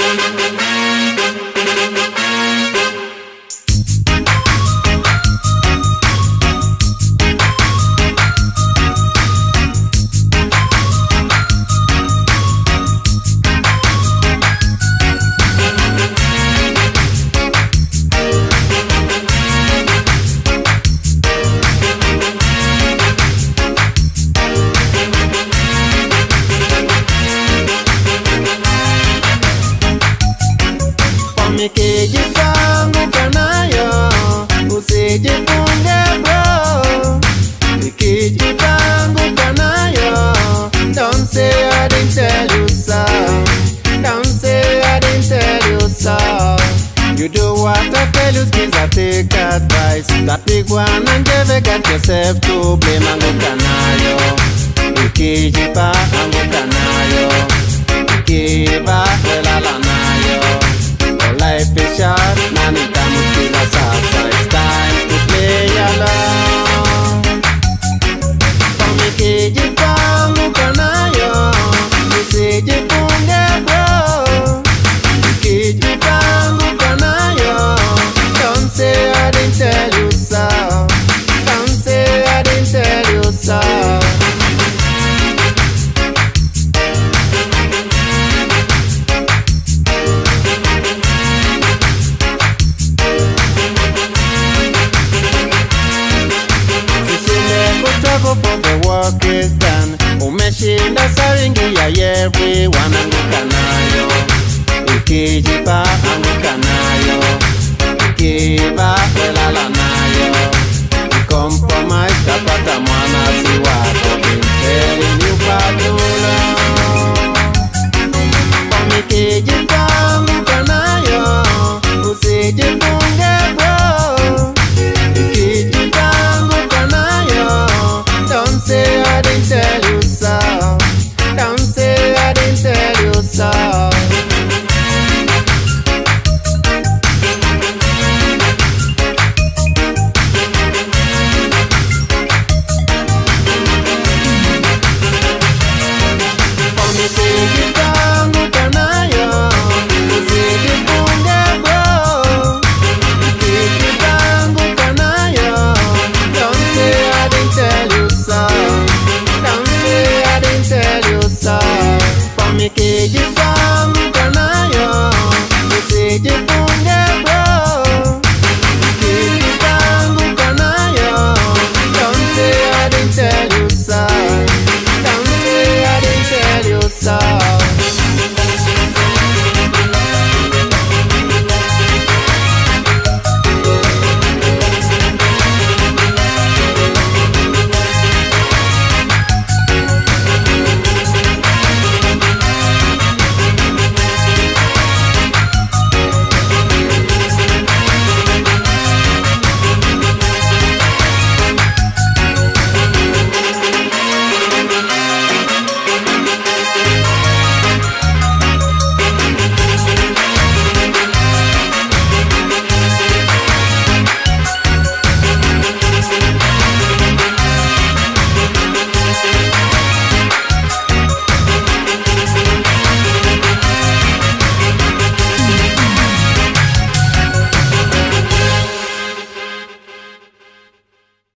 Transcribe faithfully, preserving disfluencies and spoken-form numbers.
Nikijipanguka nayo, usijifunge bro. Nikijipanguka nayo, don't say I didn't tell you so. Don't say I didn't tell you so. You do what I tell you, please I take advice. That big one and never get yourself to blame. Anguka nayo, nikijipanguka nayo, nikiva welala nayo. Life is short, nani tamu kila sasa. It's time to play along. Nikijipanguka nayo, usijifunge bro. Nikijipanguka nayo, don't say I didn't tell you so. Don't say I didn't tell you so. For the work is done. Umeshinda saringi ya everyone. Anguka nayo, ukijipa anguka nayo, ukiva welala nayo. Compromise tapata mwana siwa